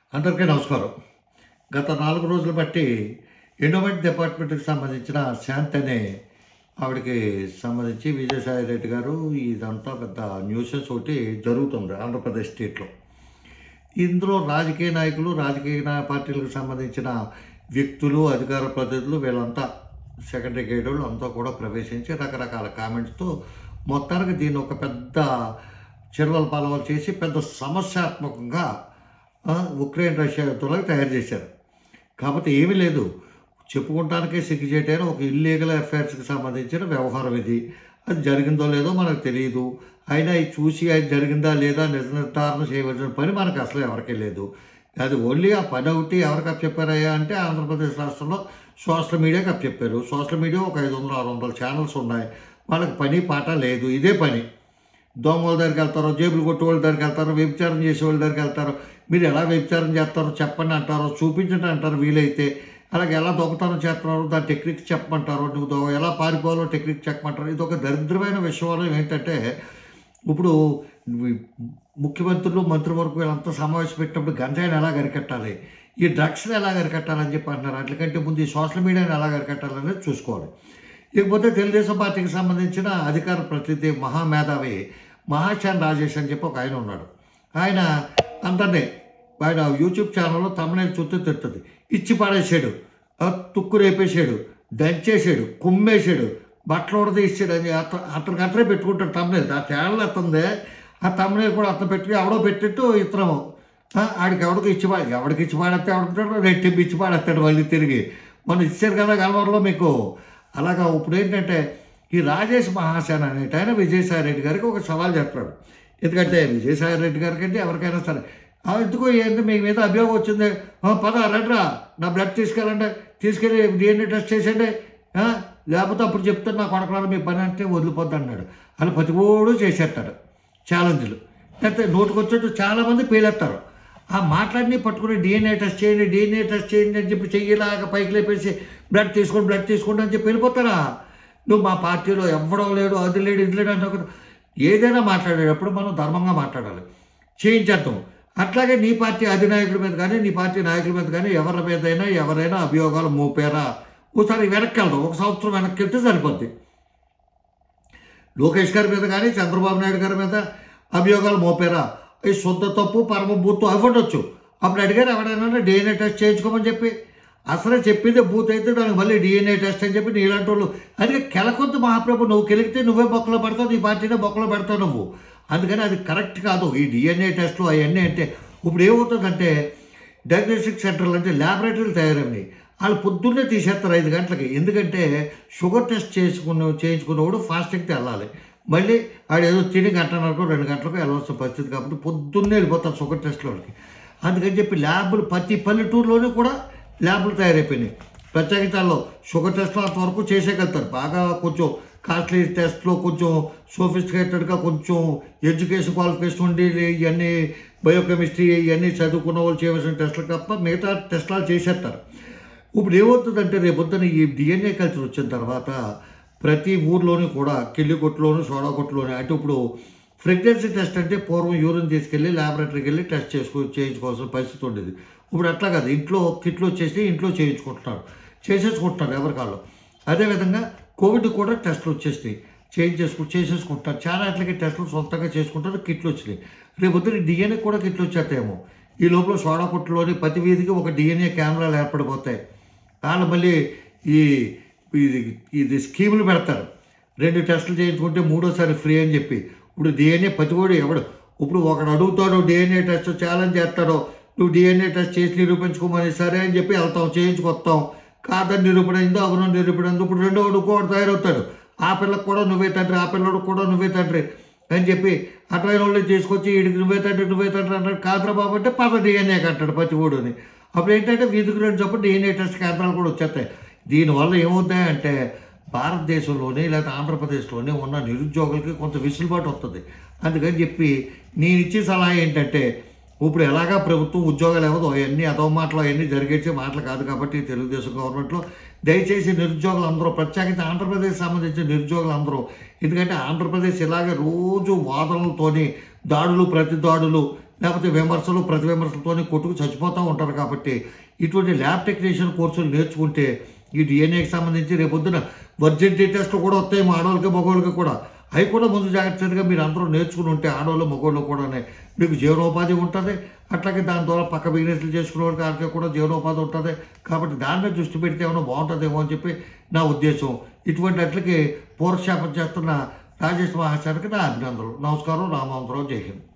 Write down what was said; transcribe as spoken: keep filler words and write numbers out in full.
అందరికీ నమస్కారం. గత నాలుగు రోజులు బట్టి ఎండోమెంట్ డిపార్ట్మెంట్‌కి సంబంధించిన శాంతి అనే ఆవిడకి సంబంధించి విజయసాయి రెడ్డి గారు ఇదంతా పెద్ద న్యూసెన్స్ ఒకటి జరుగుతుంది ఆంధ్రప్రదేశ్ స్టేట్‌లో. ఇందులో రాజకీయ నాయకులు, రాజకీయ నా పార్టీలకు సంబంధించిన వ్యక్తులు, అధికార ప్రతినిధులు వీళ్ళంతా సెకండరీ గేడోళ్ళు అంతా కూడా ప్రవేశించి రకరకాల కామెంట్స్‌తో మొత్తానికి దీన్ని ఒక పెద్ద చిరవల పలవలు చేసి పెద్ద సమస్యాత్మకంగా ఆ, ఉక్రెయిన్ రష్యా యుద్ధంలోకి తయారు చేశారు. కాకపోతే ఏమీ లేదు, చెప్పుకుంటానికే సిగ్గుచేటైన ఒక ఇల్లీగల్ అఫైర్స్కి సంబంధించిన వ్యవహారం ఇది. అది జరిగిందో లేదో మనకు తెలియదు. అయినా ఇది చూసి అది జరిగిందా లేదా నిజ నిర్ధారణ చేయవలసిన పని మనకు అసలు ఎవరికీ లేదు. అది ఓన్లీ ఆ పని ఒకటి ఎవరికి అప్పచెప్పారయ్యా అంటే ఆంధ్రప్రదేశ్ రాష్ట్రంలో సోషల్ మీడియాకి అప్పచెప్పారు. సోషల్ మీడియా ఒక ఐదు వందల ఆరు వందల ఛానల్స్ ఉన్నాయి. వాళ్ళకి పని పాట లేదు, ఇదే పని. దొంగల దగ్గరికి వెళ్తారో, జేబులు కొట్టే వాళ్ళ దగ్గరికి వెళ్తారో, వ్యభిచారం చేసే వాళ్ళ దగ్గరికి వెళ్తారో, మీరు ఎలా వ్యభిచారం చేస్తారో చెప్పండి అంటారో, చూపించండి అంటారు వీలైతే. అలాగే ఎలా దొంగతనం చేస్తున్నారో దాని టెక్నిక్స్ చెప్పమంటారు, నువ్వు దొంగ ఎలా పారిపోవాలో టెక్నిక్ చెప్పమంటారు. ఇది ఒక దరిద్రమైన విషయంలో ఏంటంటే ఇప్పుడు ముఖ్యమంత్రులు మంత్రివర్గం వీళ్ళంతా సమావేశం పెట్టినప్పుడు గంజాయిని ఎలా అరికట్టాలి, ఈ డ్రగ్స్ని ఎలా అరికట్టాలని చెప్పి అంటున్నారు. అట్లకంటే ముందు ఈ సోషల్ మీడియాని ఎలా అరికట్టాలనేది చూసుకోవాలి. ఇకపోతే తెలుగుదేశం పార్టీకి సంబంధించిన అధికార ప్రతినిధి మహామేధావి మహాశాన్ రాజేష్ అని చెప్పి ఒక ఆయన ఉన్నాడు. ఆయన అందరినీ ఆయన యూట్యూబ్ ఛానల్లో తమ్మునేలు చుట్టూ తిడుతుంది. ఇచ్చి పడేసాడు, తుక్కు రేపేసాడు, దంచేసాడు, కుమ్మేసాడు, బట్టలు ఉడదీసాడు అని అత అతనికి అతనే పెట్టుకుంటాడు తమ్మునేలు. ఆ ఛానల్ అత్తందే ఆ తమ్మునేలు కూడా అతను పెట్టుకుని ఎవడో పెట్టిట్టు ఇతరము ఆడికి ఎవడికి ఇచ్చి పాడు ఎవడికి ఇచ్చి పాడేస్తే ఎవడుంటాడు, రెట్టింపు ఇచ్చి పాడేస్తాడు మళ్ళీ తిరిగి. మనం ఇచ్చారు కదా గలవరంలో మీకు. అలాగా ఇప్పుడు ఏంటంటే ఈ రాజేష్ మహాసేన అనేట ఆయన విజయసాయి రెడ్డి గారికి ఒక సవాల్ చెప్తాడు. ఎందుకంటే విజయసాయి రెడ్డి గారికి అంటే ఎవరికైనా సరే ఎందుకు ఏంటి మీ మీద అభియోగం వచ్చింది, పద రండిరా నా బ్లడ్ తీసుకెళ్ళండి, తీసుకెళ్ళి డిఎన్ఏ టెస్ట్ చేసేయండి, లేకపోతే అప్పుడు చెప్తాను నా కొడకలను మీ పని అంటే వదిలిపోద్ది అన్నాడు. అలా ప్రతి ఓడు చేసేస్తాడు ఛాలెంజ్లు. లేకపోతే నోటుకొచ్చేట్టు చాలామంది పేలేస్తారు. ఆ మాట్లాడిని పట్టుకుని డిఎన్ఏ టెస్ట్ చేయండి, డిఎన్ఏ టెస్ట్ చేయండి అని చెప్పి చెయ్యిలాగా పైకి లేపేసి బ్లడ్ తీసుకోండి బ్లడ్ తీసుకోండి అని చెప్పి వెళ్ళిపోతారా. నువ్వు మా పార్టీలో ఎవ్వడం లేడు, అది లేడు, ఇది లేడు అంటే ఏదైనా మాట్లాడేటప్పుడు మనం ధర్మంగా మాట్లాడాలి, చేయించేద్దాం. అట్లాగే నీ పార్టీ అధినాయకుల మీద కానీ నీ పార్టీ నాయకుల మీద కానీ ఎవరి మీదైనా ఎవరైనా అభియోగాలు మోపారా ఒకసారి వెనక్కి వెళ్దాం, ఒక సంవత్సరం వెనక్కి వెళ్తే సరిపోద్ది. లోకేష్ గారి మీద కానీ చంద్రబాబు నాయుడు గారి మీద అభియోగాలు మోపారా, ఈ శుద్ధ తప్పు పరమ బూత్ అవ్వడొచ్చు. అప్పుడు అడిగారు ఎవరైనా డిఎన్ఏ టెస్ట్ చేయించుకోమని చెప్పి. అసలే చెప్పిందే బూత్ అయితే దానికి మళ్ళీ డిఎన్ఏ టెస్ట్ అని చెప్పి నీలాంటి వాళ్ళు అందుకే కెలకొద్దు మహాప్రభు. నువ్వు కెలిగితే నువ్వే బొక్కలో పడతావు, నీ పార్టీనే బొక్కలో పెడతావు నువ్వు. అందుకని అది కరెక్ట్ కాదు ఈ డిఎన్ఏ టెస్ట్లు అవన్నీ. అంటే ఇప్పుడు ఏమవుతుందంటే డయాగ్నోస్టిక్ సెంటర్లు అంటే ల్యాబొరేటరీలు తయారైనాయి, వాళ్ళు పొద్దున్నే తీసేస్తారు ఐదు గంటలకి. ఎందుకంటే షుగర్ టెస్ట్ చేసుకున్న చేయించుకున్నవాడు ఫాస్టింగ్కి వెళ్ళాలి, మళ్ళీ ఆడు ఏదో తిని గంటన్నరకు రెండు గంటలకు వెళ్ళవలసిన పరిస్థితి. కాబట్టి పొద్దున్నే వెళ్ళిపోతారు షుగర్ టెస్ట్లోకి. అందుకని చెప్పి ల్యాబులు ప్రతి పల్లెటూరులోనూ కూడా ల్యాబులు తయారైపోయినాయి. ప్రత్యేకితాల్లో షుగర్ టెస్ట్లో అంతవరకు చేసేయగలుగుతారు. బాగా కొంచెం కాస్ట్లీ టెస్ట్లో కొంచెం సోఫిస్టికేటెడ్గా కొంచెం ఎడ్యుకేషన్ క్వాలిఫికేషన్ ఉండి ఇవన్నీ బయోకెమిస్ట్రీ ఇవన్నీ చదువుకున్న వాళ్ళు చేయవలసిన టెస్టులు తప్ప మిగతా టెస్టులు చేసేస్తారు. ఇప్పుడు ఏమవుతుందంటే రేపొద్దున ఈ డిఎన్ఏ కల్చర్ వచ్చిన తర్వాత ప్రతి ఊర్లోనూ కూడా కిల్లి కొట్టులోను సోడా కొట్టులోను అంటే ఇప్పుడు ప్రెగ్నెన్సీ టెస్ట్ అంటే పూర్వం యూరిన్ తీసుకెళ్ళి ల్యాబొరేటరీకి వెళ్ళి టెస్ట్ చేసుకో చేయించుకోవాల్సిన పరిస్థితి ఉండేది. ఇప్పుడు అట్లా కాదు, ఇంట్లో కిట్లు వచ్చేసి ఇంట్లో చేయించుకుంటున్నారు, చేసేసుకుంటున్నారు ఎవరికాళ్ళు. అదేవిధంగా కోవిడ్ కూడా టెస్టులు వచ్చేసినాయి, చేయించేసుకు చేసేసుకుంటున్నారు. చాలా అట్లకి టెస్టులు సొంతంగా చేసుకుంటారు, కిట్లు వచ్చినాయి. రేపొద్దున డిఎన్ఏ కూడా కిట్లు వచ్చేస్తాయేమో. ఈ లోపల సోడా కొట్టులోని ప్రతి వీధికి ఒక డిఎన్ఏ కెమెరాలు ఏర్పడిపోతాయి. వాళ్ళు మళ్ళీ ఈ ఇది ఇది స్కీములు పెడతారు, రెండు టెస్టులు చేయించుకుంటే మూడోసారి ఫ్రీ అని చెప్పి. ఇప్పుడు డిఎన్ఏ ప్రతివాడు ఎవడు ఇప్పుడు ఒకడు అడుగుతాడు డిఎన్ఏ టెస్ట్ ఛాలెంజ్ చేస్తాడో, నువ్వు డిఎన్ఏ టెస్ట్ చేసి నిరూపించుకోమని సరే అని చెప్పి వెళ్తాం, చేయించుకొస్తాం. కాదని నిరూపణ అయిందో అవును నిరూపణ అయిందో ఇప్పుడు రెండో వాడు కూడా తయారవుతాడు. ఆ పిల్లకి కూడా నువ్వే తండ్రి, ఆ పిల్లడు కూడా నువ్వే తండ్రి అని చెప్పి అటువైన వాళ్ళు తీసుకొచ్చి వీడికి నువ్వే తండ్రి నువ్వే తండ్రి అంటాడు. కాదురా బాబు అంటే పద డిఎన్ఏ అంటాడు ప్రతి ఊడుని. అప్పుడు ఏంటంటే వీధికి రెండు చప్పుడు డిఎన్ఏ టెస్ట్ కేంద్రాలు కూడా వచ్చేస్తాయి. దీనివల్ల ఏమవుతాయంటే భారతదేశంలోనే లేదా ఆంధ్రప్రదేశ్లోనే ఉన్న నిరుద్యోగులకి కొంత విసులుబాటు వస్తుంది. అందుకని చెప్పి నేను ఇచ్చే సలహా ఏంటంటే ఇప్పుడు ఎలాగా ప్రభుత్వం ఉద్యోగాలు ఇవ్వదు, అవన్నీ అదో మాటలు అవన్నీ జరిగేసే మాటలు కాదు. కాబట్టి తెలుగుదేశం గవర్నమెంట్లో దయచేసి నిరుద్యోగులు అందరూ ప్రత్యేకించి ఆంధ్రప్రదేశ్ సంబంధించిన నిరుద్యోగులు అందరూ, ఎందుకంటే ఆంధ్రప్రదేశ్ ఇలాగే రోజు వాదనలతోని దాడులు ప్రతి దాడులు లేకపోతే విమర్శలు ప్రతి విమర్శలతోనే కొట్టుకు చచ్చిపోతూ ఉంటారు. కాబట్టి ఇటువంటి ల్యాబ్ టెక్నీషియన్ కోర్సులు నేర్చుకుంటే ఈ డిఎన్ఏకి సంబంధించి రేపొద్దున వర్జినిటీ టెస్ట్ కూడా వస్తాయి మా ఆడవాళ్ళకి మగవాళ్ళకి కూడా. అవి కూడా ముందు జాగ్రత్తగా మీరు అందరూ నేర్చుకుని ఉంటే ఆడవాళ్ళు మగవాళ్ళు కూడా మీకు జీవనోపాధి ఉంటుంది. అట్లాగే దాని ద్వారా పక్క బిజినెస్లు చేసుకునే వాళ్ళకి వాళ్ళకి కూడా జీవనోపాధి ఉంటుంది. కాబట్టి దాని మీద దృష్టి పెడితే ఏమైనా బాగుంటుందేమో అని చెప్పి నా ఉద్దేశం. ఇటువంటి అట్లకి పూర్వశాపం చేస్తున్న రాజేష్ మహాచారికి నా అభినందనలు. నమస్కారం. రామవంతరావు. జై హింద్.